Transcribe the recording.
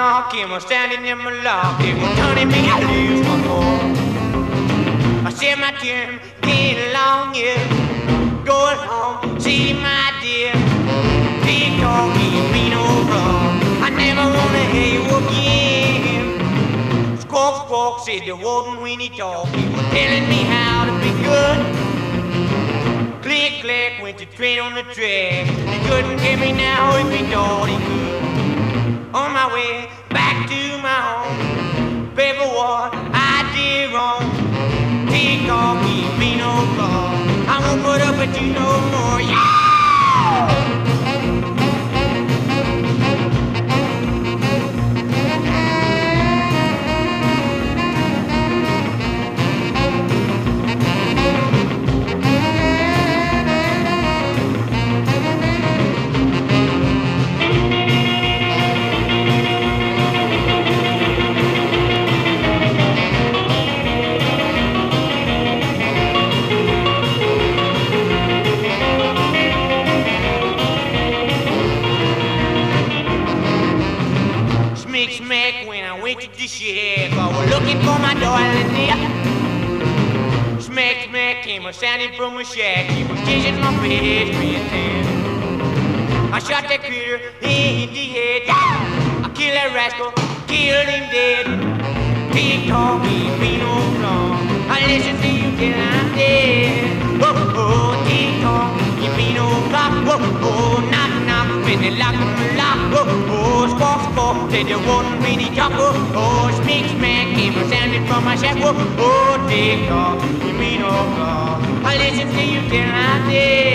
knock, him was standing in my lock. It was turning me loose once more. I said my turn, getting along, yeah. Going home, see my dear. Big dog, you be no wrong. I never wanna hear you again. Squawk, squawk, said the warden when he talked. He was telling me how to be good. Click, click, went the train on the track. He couldn't get me now if he thought he could. On my way back to my home, pay for what I did wrong. Take off, give me no wrong. I won't put up with you no more, yeah! Smack when I went to the shed, I was looking for my darling dear. Smack, smack came a sounding from a shack. He was kissing my face, I shot that critter in the head. I killed that rascal, killed him dead. Big talk, me no wrong. I listen to you till I'm dead. Oh, oh, big talk, me no wrong. Oh, oh, knock, knock, when they lock him lock. Oh, oh, squawk, squawk, said there wasn't really talk. Oh, oh, smack, smack, came a sounding from my shack. Oh, oh, big talk, me no wrong. I listen to you till I'm dead.